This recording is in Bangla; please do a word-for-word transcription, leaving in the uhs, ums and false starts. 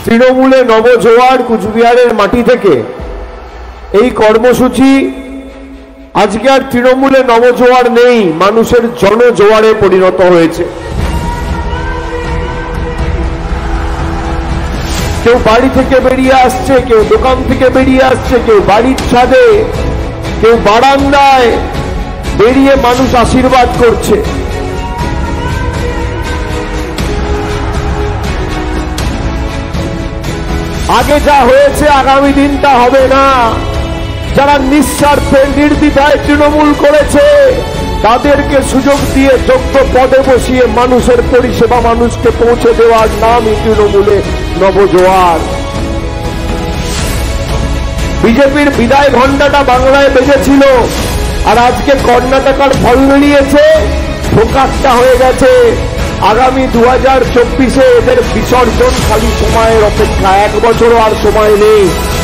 তৃণমূলে নবজোয়ার কুচবিহারের মাটি থেকে এই কর্মসূচি আজকে আর তৃণমূলে নবজোয়ার নেই, মানুষের জনজোয়ারে পরিণত হয়েছে। কেউ বাড়ি থেকে বেরিয়ে আসছে, কেউ দোকান থেকে বেরিয়ে আসছে, কেউ বাড়ির ছাদে, কেউ বারান্দায় বেরিয়ে মানুষ আশীর্বাদ করছে। আগে যা হয়েছে আগামী দিন তা হবে না। যারা নিঃস্বার্থে নির্দ্বিধায় তৃণমূল করেছে তাদেরকে সুযোগ দিয়ে যোগ্য পদে বসিয়ে মানুষের পরিষেবা মানুষকে পৌঁছে দেওয়ার নামই তৃণমূলে নবজোয়ার। বিজেপির বিদায় ঘণ্টাটা বাংলায় বেজেছিল, আর আজকে কর্ণাটকার ফল বেরিয়েছে, ফোকাসটা হয়ে গেছে আগামী দু হাজার চব্বিশে এদের বিসর্জন খালি সময়ের অপেক্ষা। এক বছরও আর সময় নেই।